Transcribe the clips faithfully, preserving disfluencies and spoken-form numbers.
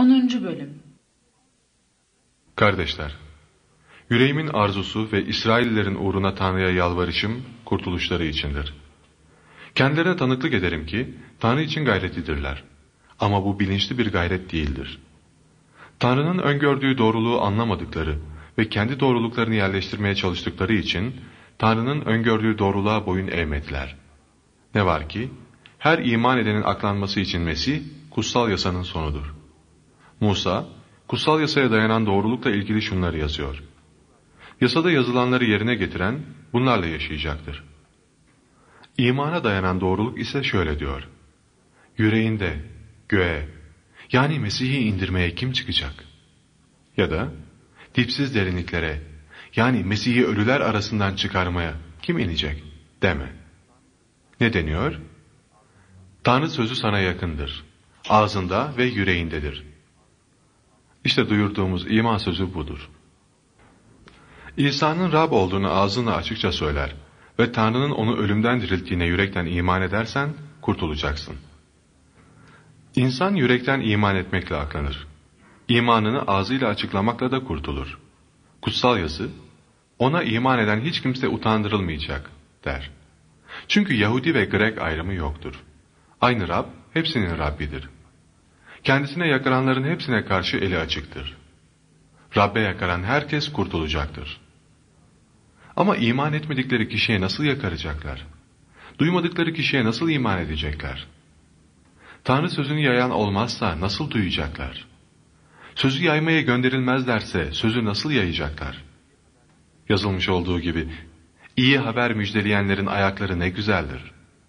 onuncu Bölüm. Kardeşler, yüreğimin arzusu ve İsraillerin uğruna Tanrı'ya yalvarışım, kurtuluşları içindir. Kendilerine tanıklık ederim ki, Tanrı için gayretlidirler. Ama bu bilinçli bir gayret değildir. Tanrı'nın öngördüğü doğruluğu anlamadıkları ve kendi doğruluklarını yerleştirmeye çalıştıkları için, Tanrı'nın öngördüğü doğruluğa boyun eğmediler. Ne var ki, her iman edenin aklanması için Mesih, kutsal yasanın sonudur. Musa, kutsal yasaya dayanan doğrulukla ilgili şunları yazıyor. Yasada yazılanları yerine getiren, bunlarla yaşayacaktır. İmana dayanan doğruluk ise şöyle diyor. Yüreğinde, göğe, yani Mesih'i indirmeye kim çıkacak? Ya da, dipsiz derinliklere, yani Mesih'i ölüler arasından çıkarmaya kim inecek? Deme. Ne deniyor? Tanrı sözü sana yakındır. Ağzında ve yüreğindedir. İşte duyurduğumuz iman sözü budur. İsa'nın Rab olduğunu ağzınla açıkça söyler ve Tanrı'nın onu ölümden dirilttiğine yürekten iman edersen kurtulacaksın. İnsan yürekten iman etmekle aklanır. İmanını ağzıyla açıklamakla da kurtulur. Kutsal yazı, ona iman eden hiç kimse utandırılmayacak der. Çünkü Yahudi ve Grek ayrımı yoktur. Aynı Rab hepsinin Rabbidir. Kendisine yakaranların hepsine karşı eli açıktır. Rabbe yakaran herkes kurtulacaktır. Ama iman etmedikleri kişiye nasıl yakaracaklar? Duymadıkları kişiye nasıl iman edecekler? Tanrı sözünü yayan olmazsa nasıl duyacaklar? Sözü yaymaya gönderilmezlerse sözü nasıl yayacaklar? Yazılmış olduğu gibi, iyi haber müjdeleyenlerin ayakları ne güzeldir.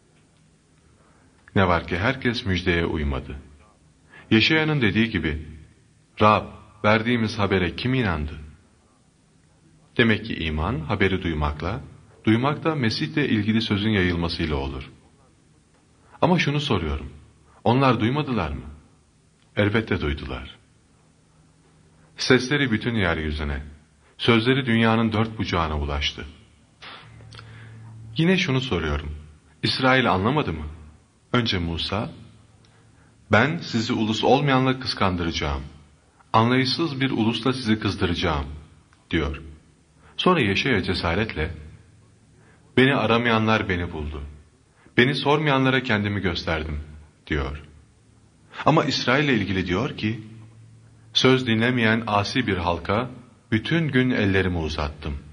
Ne var ki herkes müjdeye uymadı. Yeşaya'nın dediği gibi, Rab, verdiğimiz habere kim inandı? Demek ki iman, haberi duymakla, duymak da Mesih'le ilgili sözün yayılmasıyla olur. Ama şunu soruyorum, onlar duymadılar mı? Elbette duydular. Sesleri bütün yeryüzüne, sözleri dünyanın dört bucağına ulaştı. Yine şunu soruyorum, İsrail anlamadı mı? Önce Musa, ben sizi ulus olmayanla kıskandıracağım, anlayışsız bir ulusla sizi kızdıracağım, diyor. Sonra Yeşaya cesaretle, beni aramayanlar beni buldu, beni sormayanlara kendimi gösterdim, diyor. Ama İsrail ile ilgili diyor ki, söz dinlemeyen asi bir halka bütün gün ellerimi uzattım.